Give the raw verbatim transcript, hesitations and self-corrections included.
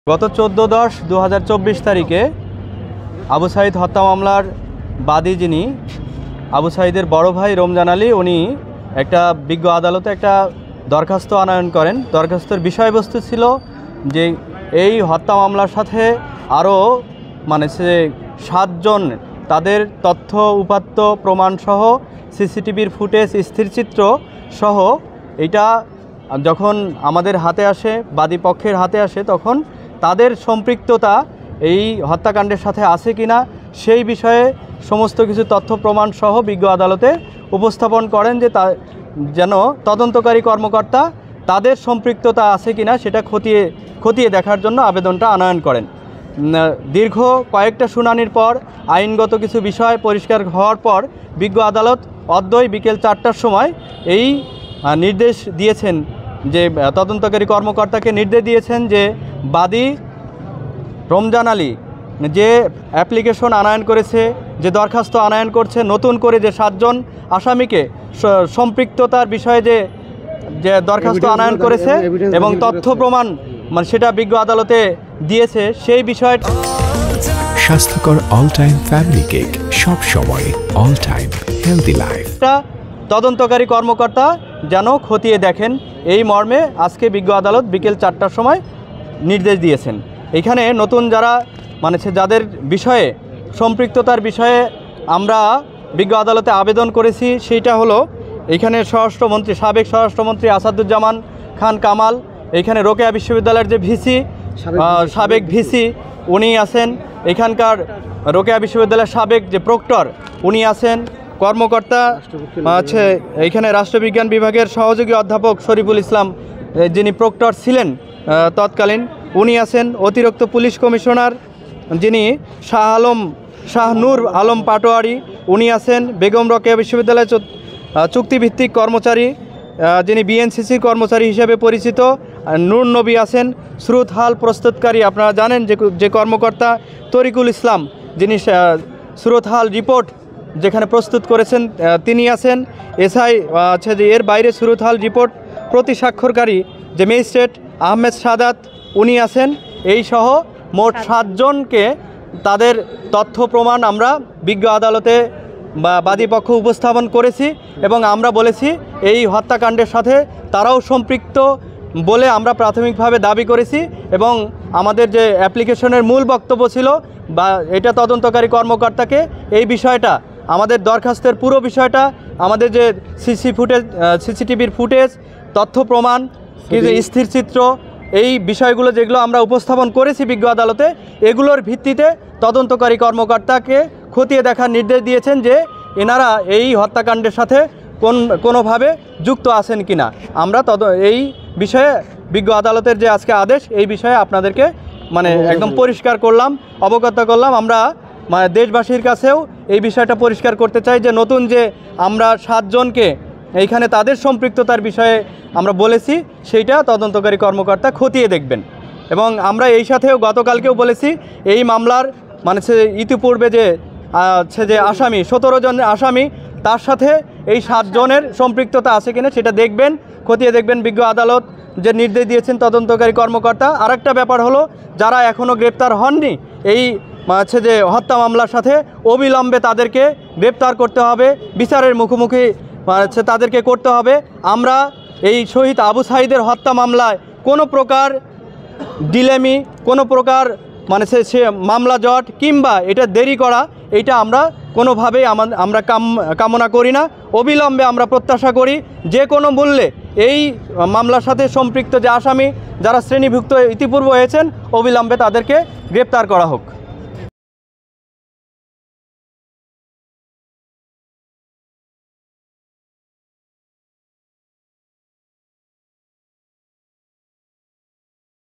গত চোদ্দ দশ দু হাজার চব্বিশ তারিখে আবু সাইদ হত্যা মামলার বাদী যিনি আবু সাইদের বড় ভাই রমজান আলী উনি একটা বিজ্ঞ আদালতে একটা দরখাস্ত আনয়ন করেন। দরখাস্তের বিষয়বস্তু ছিল যে এই হত্যা মামলার সাথে আরও মানে সে সাতজন তাদের তথ্য উপাত্ত প্রমাণসহ সিসিটিভির ফুটেজ স্থিরচিত্র সহ এটা যখন আমাদের হাতে আসে, বাদী পক্ষের হাতে আসে, তখন তাদের সম্পৃক্ততা এই হত্যাকাণ্ডের সাথে আছে কিনা সেই বিষয়ে সমস্ত কিছু তথ্য প্রমাণ সহ বিজ্ঞ আদালতে উপস্থাপন করেন যে তা যেন তদন্তকারী কর্মকর্তা তাদের সম্পৃক্ততা আছে কিনা সেটা খতিয়ে খতিয়ে দেখার জন্য আবেদনটা আনয়ন করেন। দীর্ঘ কয়েকটা শুনানির পর আইনগত কিছু বিষয় পরিষ্কার হওয়ার পর বিজ্ঞ আদালত অদ্বৈ বিকেল চারটার সময় এই নির্দেশ দিয়েছেন যে তদন্তকারী কর্মকর্তাকে নির্দেশ দিয়েছেন যে বাদী রমজান আলী যে অ্যাপ্লিকেশন আনয়ন করেছে, যে দরখাস্ত আনয়ন করছে, নতুন করে যে সাতজন আসামিকে সম্পৃক্ততার বিষয়ে যে যে দরখাস্ত আনয়ন করেছে এবং তথ্য প্রমাণ মানে সেটা বিজ্ঞ আদালতে দিয়েছে সেই বিষয়টা স্বাস্থ্যকর অল টাইম ফ্যামিলি কেক, সব সময় অল টাইম হেলদি লাইফ তদন্তকারী কর্মকর্তা যেন খতিয়ে দেখেন এই মর্মে আজকে বিজ্ঞ আদালত বিকেল চারটার সময় নির্দেশ দিয়েছেন। এখানে নতুন যারা মানে যাদের বিষয়ে সম্পৃক্ততার বিষয়ে আমরা বিজ্ঞ আদালতে আবেদন করেছি সেইটা হলো এখানে স্বরাষ্ট্রমন্ত্রী সাবেক স্বরাষ্ট্রমন্ত্রী আসাদুজ্জামান খান কামাল, এখানে রোকেয়া বিশ্ববিদ্যালয়ের যে ভিসি সাবেক ভিসি উনি আছেন, এখানকার রোকেয়া বিশ্ববিদ্যালয়ের সাবেক যে প্রক্টর উনি আছেন, কর্মকর্তা আছে এইখানে রাষ্ট্রবিজ্ঞান বিভাগের সহযোগী অধ্যাপক শরীফুল ইসলাম যিনি প্রক্টর ছিলেন তৎকালীন উনি আছেন, অতিরিক্ত পুলিশ কমিশনার যিনি শাহ আলম শাহ নূর আলম পাটোয়ারি উনি আছেন, বেগম রোকেয়া বিশ্ববিদ্যালয় চুক্তিভিত্তিক কর্মচারী যিনি বিএনসিসির কর্মচারী হিসেবে পরিচিত নূর নবী আছেন, স্রোত হাল প্রস্তুতকারী আপনারা জানেন যে যে কর্মকর্তা তরিকুল ইসলাম যিনি স্রোত হাল রিপোর্ট যেখানে প্রস্তুত করেছেন তিনি আছেন, এসআই আছে যে এর বাইরে স্রোত হাল রিপোর্ট প্রতি স্বাক্ষরকারী যে ম্যাজিস্ট্রেট আহমেদ সাদাত উনি আছেন। এই সহ মোট সাতজনকে তাদের তথ্য প্রমাণ আমরা বিজ্ঞ আদালতে বা বাদীপক্ষ উপস্থাপন করেছি এবং আমরা বলেছি এই হত্যাকাণ্ডের সাথে তারাও সম্পৃক্ত বলে আমরা প্রাথমিকভাবে দাবি করেছি এবং আমাদের যে অ্যাপ্লিকেশনের মূল বক্তব্য ছিল বা এটা তদন্তকারী কর্মকর্তাকে এই বিষয়টা আমাদের দরখাস্তের পুরো বিষয়টা আমাদের যে সিসি ফুটেজ সিসিটিভির ফুটেজ তথ্য প্রমাণ কিছু স্থিরচিত্র এই বিষয়গুলো যেগুলো আমরা উপস্থাপন করেছি বিজ্ঞ আদালতে এগুলোর ভিত্তিতে তদন্তকারী কর্মকর্তাকে খতিয়ে দেখার নির্দেশ দিয়েছেন যে এনারা এই হত্যাকাণ্ডের সাথে কোন কোনোভাবে যুক্ত আছেন কিনা। আমরা তদ এই বিষয়ে বিজ্ঞ আদালতের যে আজকে আদেশ এই বিষয়ে আপনাদেরকে মানে একদম পরিষ্কার করলাম, অবগত করলাম। আমরা মানে দেশবাসীর কাছেও এই বিষয়টা পরিষ্কার করতে চাই যে নতুন যে আমরা সাতজনকে এইখানে তাদের সম্পৃক্ততার বিষয়ে আমরা বলেছি সেইটা তদন্তকারী কর্মকর্তা খতিয়ে দেখবেন এবং আমরা এই সাথেও গতকালকেও বলেছি এই মামলার মানে ইতিপূর্বে যে আছে যে আসামি সতেরো জন আসামি তার সাথে এই সাতজনের সম্পৃক্ততা আছে কিনা সেটা দেখবেন, খতিয়ে দেখবেন বিজ্ঞ আদালত যে নির্দেশ দিয়েছেন তদন্তকারী কর্মকর্তা। আরেকটা ব্যাপার হলো যারা এখনও গ্রেপ্তার হননি এই আছে যে হত্যা মামলার সাথে অবিলম্বে তাদেরকে গ্রেপ্তার করতে হবে, বিচারের মুখোমুখি হচ্ছে তাদেরকে করতে হবে। আমরা এই শহীদ আবু সাইদের হত্যা মামলায় কোনো প্রকার ডিলেমি কোনো প্রকার মানে সে মামলা জট কিংবা এটা দেরি করা এইটা আমরা কোনোভাবেই আমরা কামনা করি না। অবিলম্বে আমরা প্রত্যাশা করি যে কোনো মূল্যে এই মামলার সাথে সম্পৃক্ত যে আসামি যারা শ্রেণীভুক্ত ইতিপূর্বে হয়েছেন অবিলম্বে তাদেরকে গ্রেপ্তার করা হোক।